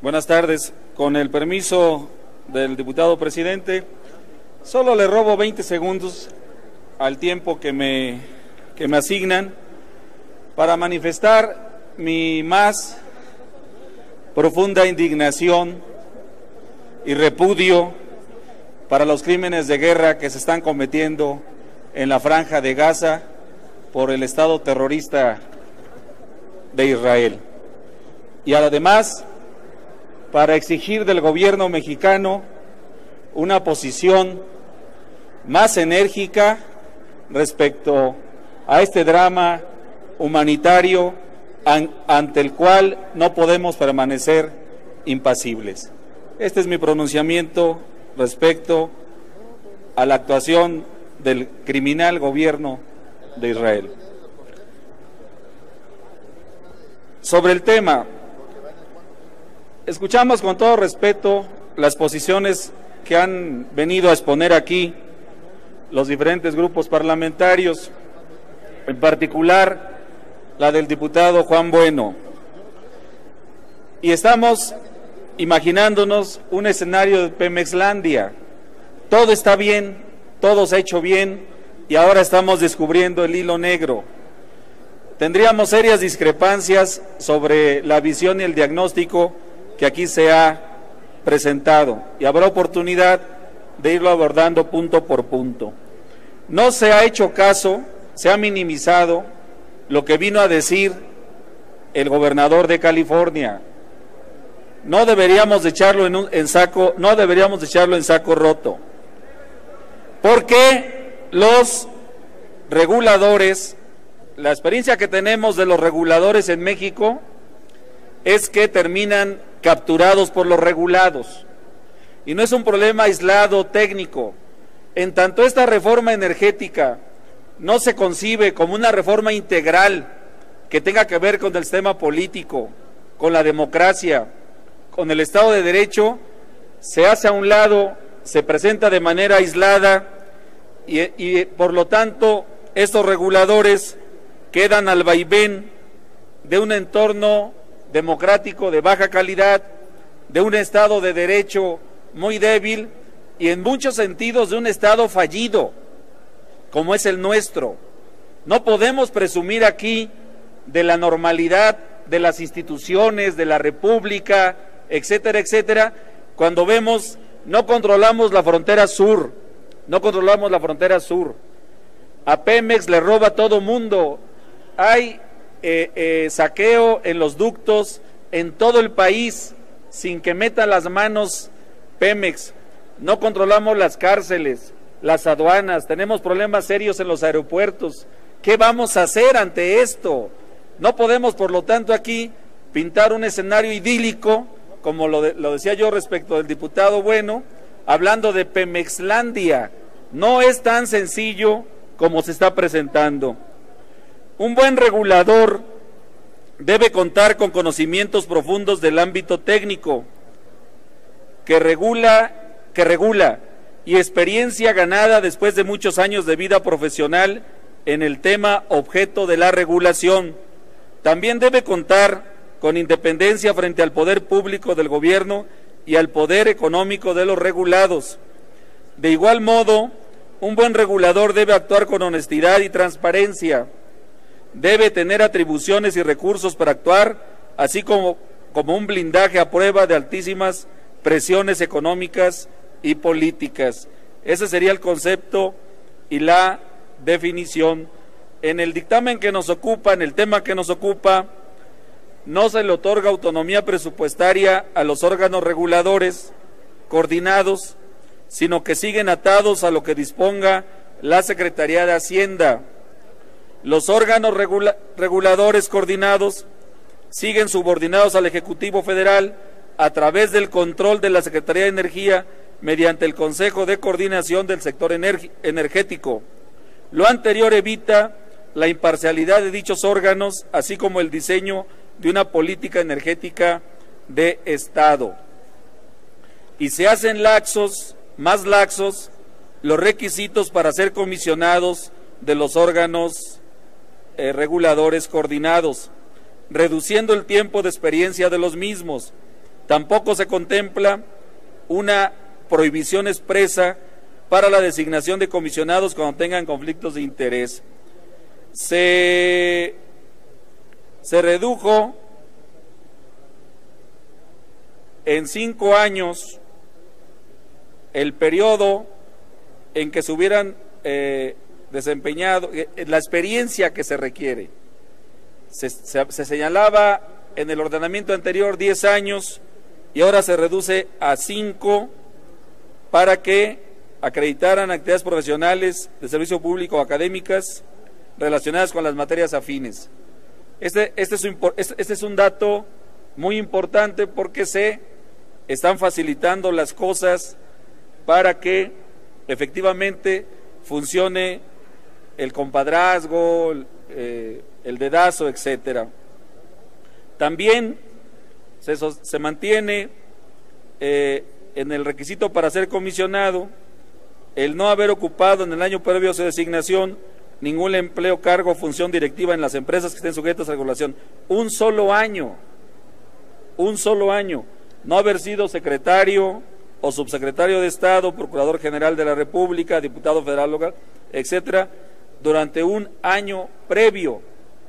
Buenas tardes. Con el permiso del diputado presidente, solo le robo 20 segundos al tiempo que me asignan para manifestar mi más profunda indignación y repudio para los crímenes de guerra que se están cometiendo en la Franja de Gaza por el Estado terrorista de Israel. Y además, para exigir del gobierno mexicano una posición más enérgica respecto a este drama humanitario ante el cual no podemos permanecer impasibles. Este es mi pronunciamiento respecto a la actuación del criminal gobierno de Israel. Sobre el tema, escuchamos con todo respeto las posiciones que han venido a exponer aquí los diferentes grupos parlamentarios, en particular la del diputado Juan Bueno. Y estamos imaginándonos un escenario de Pemexlandia. Todo está bien, todo se ha hecho bien y ahora estamos descubriendo el hilo negro. Tendríamos serias discrepancias sobre la visión y el diagnóstico que aquí se ha presentado y habrá oportunidad de irlo abordando punto por punto. No se ha hecho caso, se ha minimizado lo que vino a decir el gobernador de California. No deberíamos de echarlo en saco roto, porque los reguladores, la experiencia que tenemos de los reguladores en México es que terminan capturados por los regulados, y no es un problema aislado técnico. En tanto esta reforma energética no se concibe como una reforma integral que tenga que ver con el sistema político, con la democracia, con el Estado de Derecho, se hace a un lado, se presenta de manera aislada y por lo tanto estos reguladores quedan al vaivén de un entorno democrático de baja calidad, de un Estado de Derecho muy débil y en muchos sentidos de un Estado fallido, como es el nuestro. No podemos presumir aquí de la normalidad de las instituciones, de la República, etcétera, etcétera, cuando vemos, no controlamos la frontera sur, a Pemex le roba a todo mundo, hay saqueo en los ductos en todo el país sin que meta las manos Pemex, no controlamos las cárceles, las aduanas, tenemos problemas serios en los aeropuertos. ¿Qué vamos a hacer ante esto? No podemos, por lo tanto, aquí pintar un escenario idílico, como lo decía yo respecto del diputado Bueno, hablando de Pemexlandia. No es tan sencillo como se está presentando. Un buen regulador debe contar con conocimientos profundos del ámbito técnico que regula y experiencia ganada después de muchos años de vida profesional en el tema objeto de la regulación. También debe contar con independencia frente al poder público del gobierno y al poder económico de los regulados. De igual modo, un buen regulador debe actuar con honestidad y transparencia. Debe tener atribuciones y recursos para actuar, así como un blindaje a prueba de altísimas presiones económicas y políticas. Ese sería el concepto y la definición. En el dictamen que nos ocupa, en el tema que nos ocupa, no se le otorga autonomía presupuestaria a los órganos reguladores coordinados, sino que siguen atados a lo que disponga la Secretaría de Hacienda. Los órganos reguladores coordinados siguen subordinados al Ejecutivo Federal a través del control de la Secretaría de Energía mediante el Consejo de Coordinación del Sector Energético. Lo anterior evita la imparcialidad de dichos órganos, así como el diseño de una política energética de Estado. Y se hacen más laxos los requisitos para ser comisionados de los órganos reguladores coordinados, reduciendo el tiempo de experiencia de los mismos. Tampoco se contempla una prohibición expresa para la designación de comisionados cuando tengan conflictos de interés. Se redujo en 5 años el periodo en que se hubieran desempeñado, la experiencia que se requiere. Se señalaba en el ordenamiento anterior 10 años y ahora se reduce a 5 para que acreditaran actividades profesionales de servicio público o académicas relacionadas con las materias afines. Este es un dato muy importante porque se están facilitando las cosas para que efectivamente funcione el compadrazgo, el dedazo, etcétera. También se mantiene en el requisito para ser comisionado el no haber ocupado en el año previo a su designación ningún empleo, cargo o función directiva en las empresas que estén sujetas a regulación. Un solo año, no haber sido secretario o subsecretario de Estado, procurador general de la República, diputado federal local, etcétera, durante un año previo.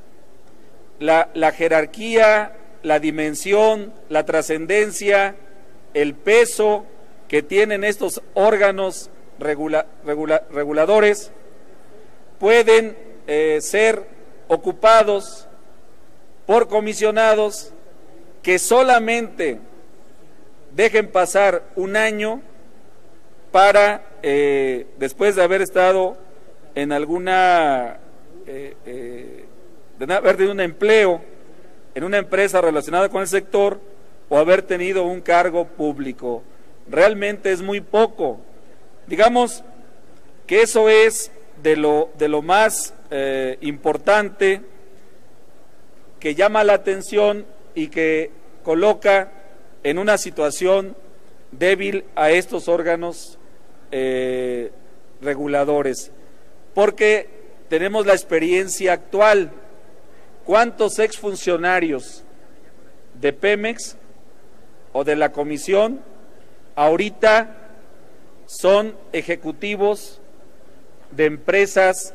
La jerarquía, la dimensión, la trascendencia, el peso que tienen estos órganos reguladores pueden ser ocupados por comisionados que solamente dejen pasar un año para, después de haber estado en alguna, de haber tenido un empleo en una empresa relacionada con el sector o haber tenido un cargo público. Realmente es muy poco. Digamos que eso es de lo más importante, que llama la atención y que coloca en una situación débil a estos órganos reguladores, porque tenemos la experiencia actual. ¿Cuántos exfuncionarios de Pemex o de la Comisión ahorita son ejecutivos de empresas,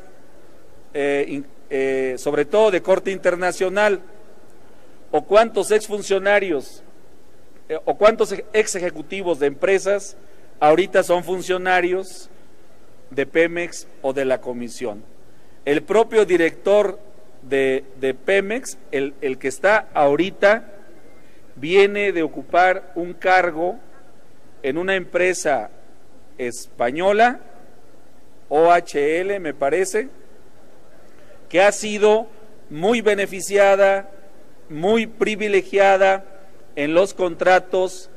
sobre todo de corte internacional? ¿O cuántos exfuncionarios o cuántos ex ejecutivos de empresas ahorita son funcionarios de Pemex o de la Comisión? El propio director de Pemex, el que está ahorita, viene de ocupar un cargo en una empresa española, OHL me parece, que ha sido muy beneficiada, muy privilegiada en los contratos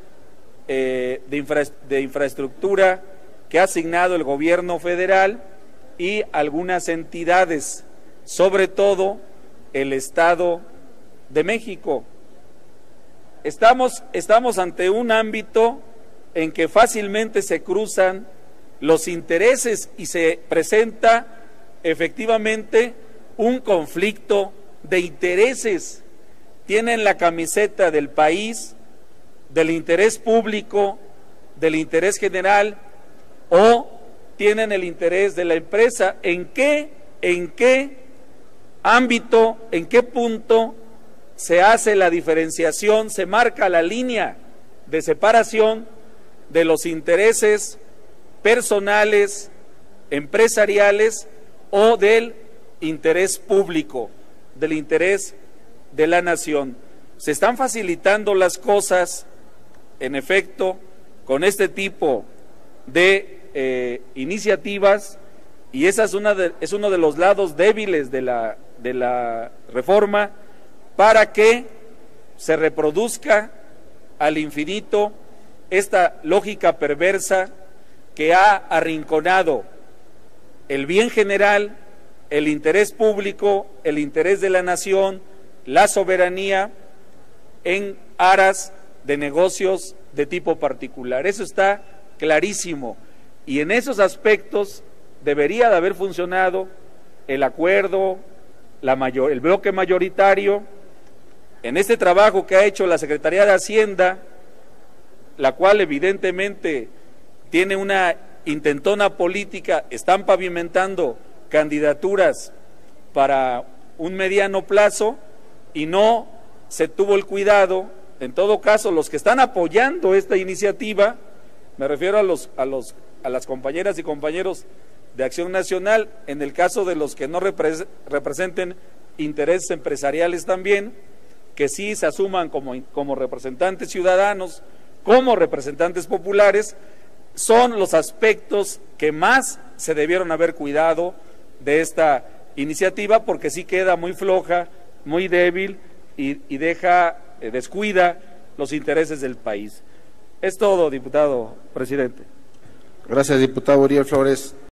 de infraestructura que ha asignado el gobierno federal y algunas entidades, sobre todo el Estado de México. Estamos ante un ámbito en que fácilmente se cruzan los intereses y se presenta efectivamente un conflicto de intereses. Tienen la camiseta del país, del interés público, del interés general, o tienen el interés de la empresa. ¿En qué ámbito, en qué punto se hace la diferenciación, se marca la línea de separación de los intereses personales, empresariales o del interés público, del interés de la nación? Se están facilitando las cosas, en efecto, con este tipo de iniciativas, y esa es uno de los lados débiles de la reforma, para que se reproduzca al infinito esta lógica perversa que ha arrinconado el bien general, el interés público, el interés de la nación, la soberanía, en aras de negocios de tipo particular. Eso está clarísimo, y en esos aspectos debería de haber funcionado el acuerdo, el bloque mayoritario. En este trabajo que ha hecho la Secretaría de Hacienda la cual evidentemente tiene una intentona política, están pavimentando candidaturas para un mediano plazo y no se tuvo el cuidado. En todo caso, los que están apoyando esta iniciativa, me refiero a las compañeras y compañeros de Acción Nacional, en el caso de los que no representen intereses empresariales también, que sí se asuman como representantes ciudadanos, como representantes populares, son los aspectos que más se debieron haber cuidado de esta iniciativa, porque sí queda muy floja, muy débil y descuida los intereses del país. Es todo, diputado presidente. Gracias, diputado Uriel Flores.